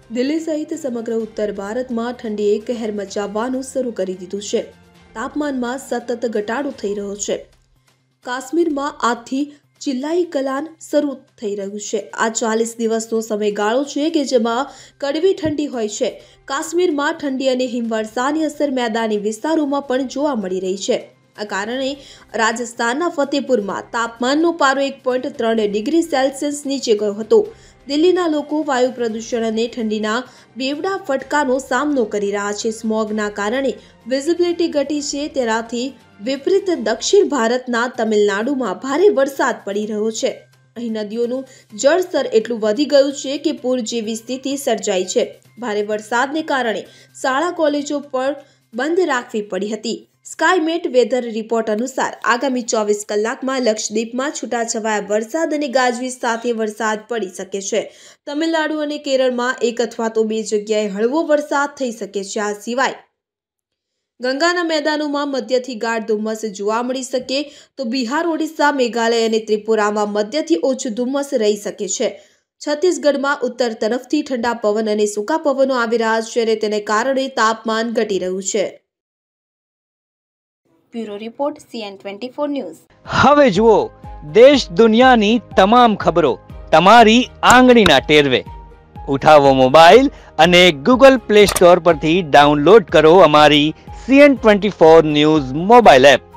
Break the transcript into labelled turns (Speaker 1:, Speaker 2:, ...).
Speaker 1: દિલ્હી સહિત સમગ્ર ઉત્તર ભારતમાં ઠંડીએ કહેર મચાવવાનું શરૂ કરી દીધું છે। તાપમાનમાં સતત ઘટાડો થઈ રહ્યો છે। કાશ્મીરમાં આજથી ચિલ્લાઈ કલાન શરૂ થઈ રહ્યું છે। આ 40 દિવસનો સમયગાળો છે કે જેમાં કડવી ઠંડી હોય છે। કાશ્મીરમાં ઠંડી અને હિમવર્ષાની અસર મેદાની વિસ્તારોમાં પણ જોવા મળી રહી છે। આ કારણે રાજસ્થાનના ફતેપુરમાં તાપમાનનો પારો 1.3 ડિગ્રી સેલ્સિયસ નીચે ગયો હતો। દિલ્હીના લોકો વાયુ પ્રદૂષણ અને ઠંડીના બેવડા ફટકાનો સામનો કરી રહ્યા છે। સ્મોગના કારણે વિઝિબિલિટી ઘટી છે। તેનાથી વિપરીત દક્ષિણ ભારતના તમિલનાડુમાં ભારે વરસાદ પડી રહ્યો છે। અહીં નદીઓનું જળસ્તર એટલું વધી ગયું છે કે પૂર જેવી સ્થિતિ સર્જાઈ છે। ભારે વરસાદને કારણે શાળા કોલેજો પર બંધ રાખવી પડી હતી। સ્કાયમેટ વેધર રિપોર્ટ અનુસાર આગામી 24 કલાકમાં લક્ષદ્વીપમાં છૂટાછવાયા વરસાદ અને ગાજવીજ સાથે વરસાદ પડી શકે છે। તમિલનાડુ અને કેરળમાં એક અથવા તો બે જગ્યાએ હળવો વરસાદ થઈ શકે છે। આ સિવાય ગંગાના મેદાનોમાં મધ્યથી ગાઢ ધુમ્મસ જોવા મળી શકે તો બિહાર, ઓડિશા, મેઘાલય અને ત્રિપુરામાં મધ્યથી ઓછું ધુમ્મસ રહી શકે છે। છત્તીસગઢમાં ઉત્તર તરફથી ઠંડા પવન અને સૂકા પવનો આવી રહ્યા છે અને તેને કારણે તાપમાન ઘટી રહ્યું છે। Bureau report CN24 news.
Speaker 2: હવે જુઓ દેશ દુનિયાની તમામ ખબરો તમારી આંગળીના ટેરવે। ઉઠાવો મોબાઈલ અને Google Play Store પરથી ડાઉનલોડ કરો અમારી CN24 ન્યૂઝ મોબાઈલ એપ।